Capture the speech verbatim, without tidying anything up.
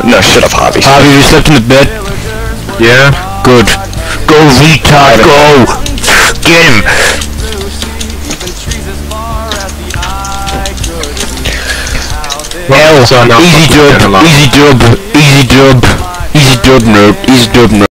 No, shut up, Harvey. Harvey, you slept in the bed? Yeah. Good. Go, retard, go! Get him! Well, L, so now easy fucking dub, get along. easy dub, easy dub, easy dub, nerd, easy dub, nerd.